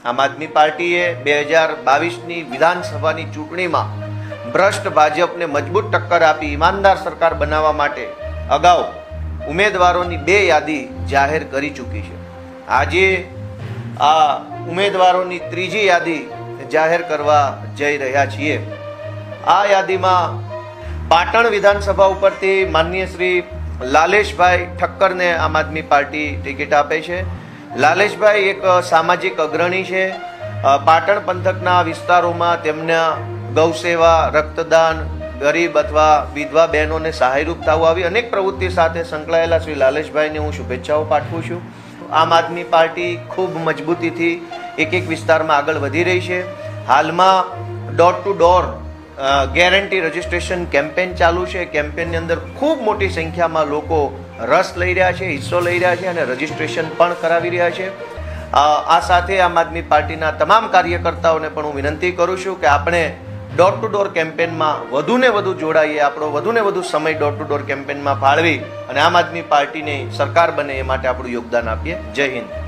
આમ આદમી પાર્ટીએ 2022ની વિધાનસભાની ચૂંટણીમાં ભ્રષ્ટ ભાજપને મજબૂત ટક્કર આપી ઈમાનદાર સરકાર બનાવવા માટે અગાઉ ઉમેદવારોની 2 યાદી જાહેર કરી ચૂકી છે. આજે આ ઉમેદવારોની 3જી યાદી જાહેર કરવા જઈ રહ્યા છીએ. આ યાદીમાં પાટણ વિધાનસભા ઉપરથી માનનીય શ્રી લાલેશભાઈ ઠક્કરને આમ આદમી પાર્ટી ટિકિટ આપે છે. લાલેશભાઈ એક સામાજિક અગ્રણી છે. પાટણ પંથકના વિસ્તારોમાં તેમના ગૌસેવા, રક્તદાન, ગરીબ અથવા વિધવા બહેનોને સહાયરૂપ થવું આવી અનેક પ્રવૃત્તિ સાથે સંકળાયેલા શ્રી લાલેશભાઈને હું શુભેચ્છાઓ પાઠવું છું. આમ આદમી પાર્ટી ખૂબ મજબૂતીથી એક વિસ્તારમાં આગળ વધી રહી છે. હાલમાં door to door guarantee registration campaign ચાલુ છે. કેમ્પેનની અંદર ખૂબ મોટી સંખ્યામાં લોકો રસ લઈ રહ્યા છે, હિસ્સો લઈ રહ્યા છે અને રજિસ્ટ્રેશન પણ કરાવી રહ્યા છે. આ સાથે આમ આદમી પાર્ટીના તમામ કાર્યકર્તાઓને પણ હું વિનંતી કરું છું કે આપણે ડોર ટુ ડોર કેમ્પેનમાં વધુને વધુ જોડાઈએ, આપણો વધુને વધુ સમય ડોર ટુ ડોર કેમ્પેનમાં ફાળવી અને આમ આદમી પાર્ટીની સરકાર બને એ માટે આપણું યોગદાન આપીએ. જય હિન્દ.